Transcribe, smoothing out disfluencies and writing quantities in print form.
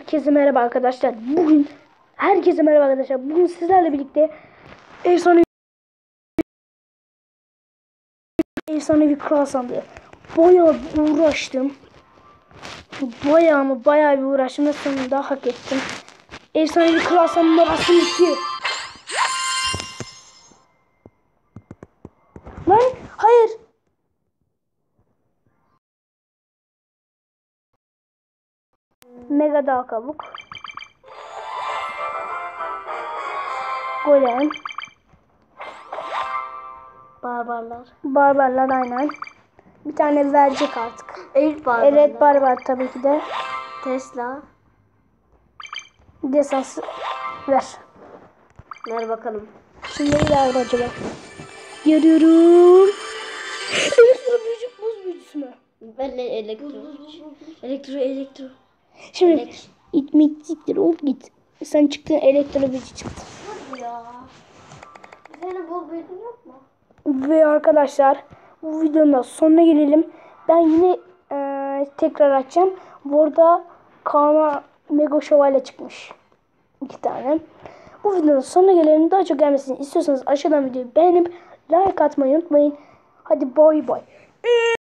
Herkese merhaba arkadaşlar. Bugün sizlerle birlikte efsanevi kral sandığı. Bayağı bir uğraştım. Bayağı bir uğraştım ve sonunda hak ettim. Efsanevi kral sandığı aslında ki. Lan hayır. Mega dağ kabuk. Golem. Barbarlar aynen. Bir tane verecek artık. Evet barbar. Evet barbar tabii ki de. Tesla. Desansı ver. Ver bakalım. Şimdi nerede acaba? Görüyorum. Elektro büyücü, buz büyücüsü mü? Ben de elektro. Şimdi itmektiktir ol git. Sen çıktın elektro büyücü çıktı. Ya. Senin bul büyüdün yok mu? Ve arkadaşlar bu videonun da sonuna gelelim. Ben yine tekrar açacağım. Burada Kaan'a Mega Şövalye çıkmış. 2 tane. Bu videonun sonuna gelelim. Daha çok gelmesini istiyorsanız aşağıdan videoyu beğenip like atmayı unutmayın. Hadi bay bay.